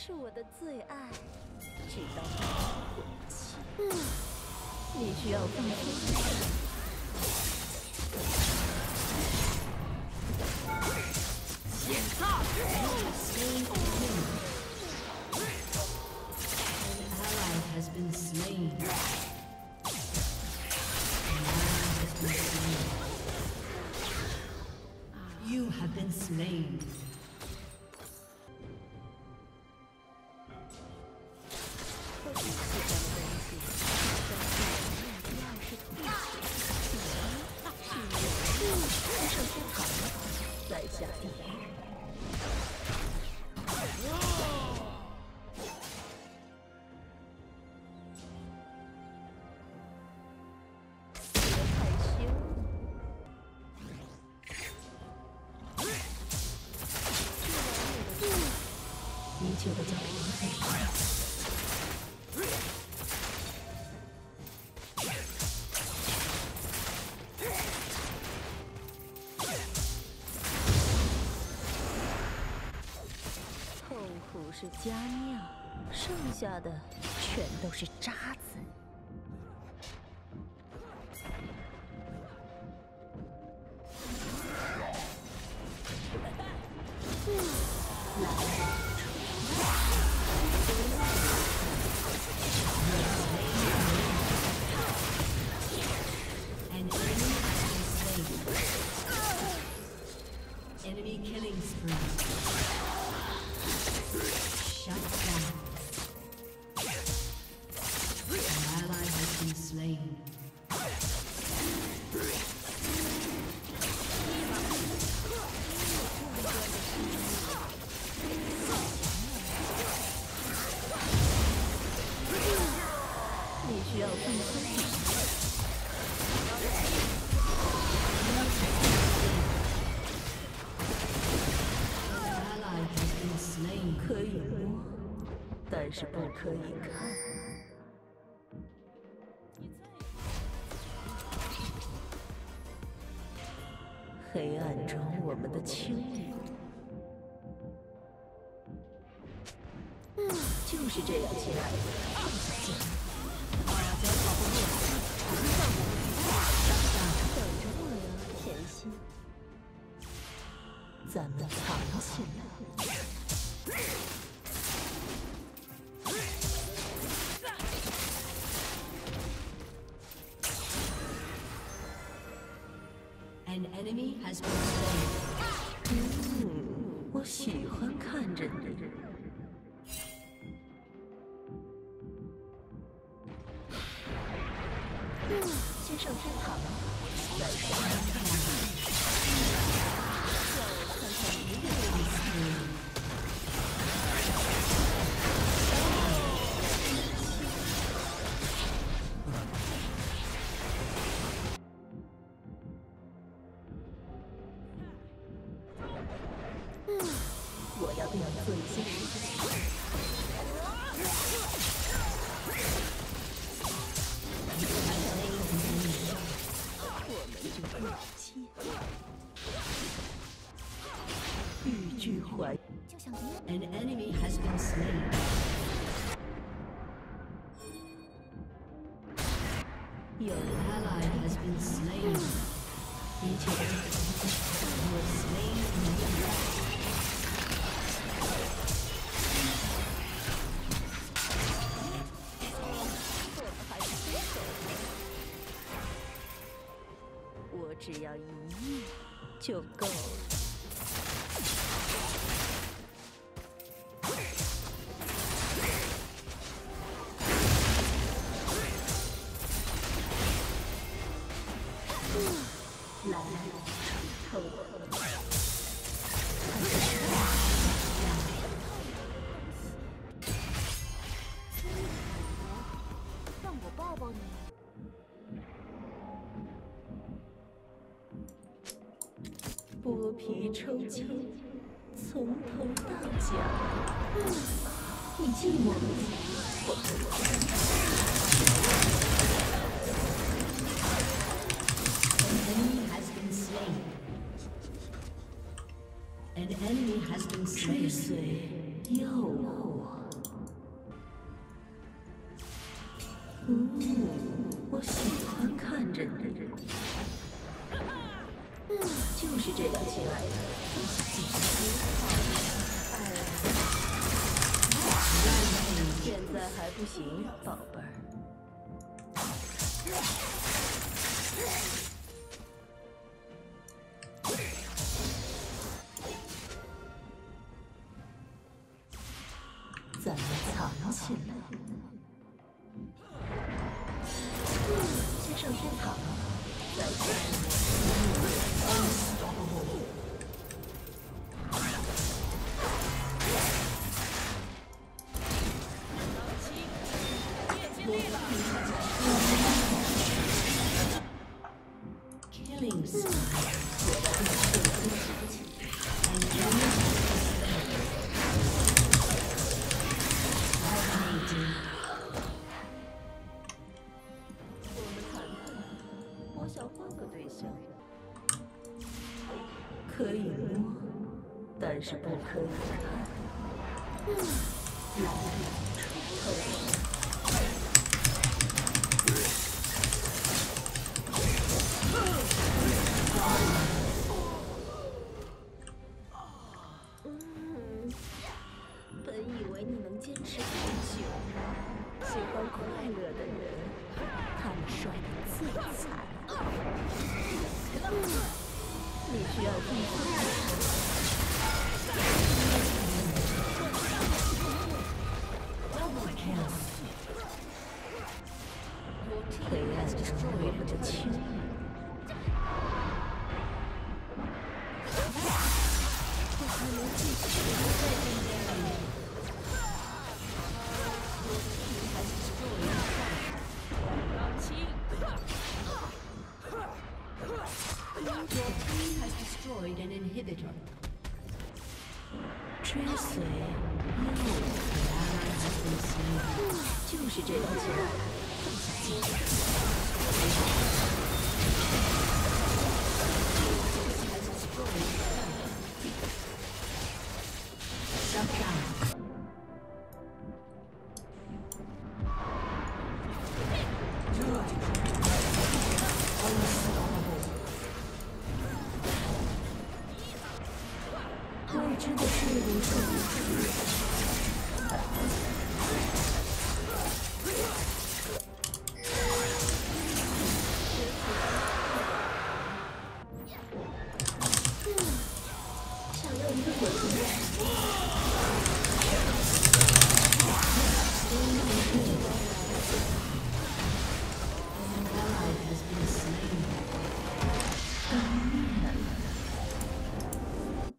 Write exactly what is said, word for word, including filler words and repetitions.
是我的最爱，直到归期。嗯，你需要放松。 险炸！ Has been slain. You have been slain. 是佳酿，剩下的全都是渣子。 Enemy killing spree. Shut down. An ally has been slain. Ally has been slain. 可以摸，但是不可以看。黑暗中，我们的清理，嗯，就是这样，亲爱的。等着我呀，甜心。咱们藏起来。 An enemy has been slain. 嗯，我喜欢看着你。嗯，先上天堂，再上天堂。让我看看你的本事。 我要对你做一些事情。我们就过界，欲拒还。 An enemy has been slain. 有 An ally has been slain. 一切都 was slain in the 我只要一夜就够了。来，冲透我！让我抱抱你。 剥皮抽筋，从头到脚。嗯，你寂寞吗？我陪我。 An enemy has been slain. An enemy has been slain. 追随诱惑。 就是这样亲爱的。现在还不行，宝贝儿。咱们藏起来。先上天堂，再见。 Killing spree. Dominating. 我们谈谈，我想换个对象。可以摸，但是不可以看。嗯，本以为你能坚持很久，喜欢快乐的人，他们摔得最惨。嗯，你需要更快的。黑暗destroyed我的轻易。我还能继续。 Your team has destroyed an inhibitor. 追随诱 An ally has been slain. 就是这样亲爱的。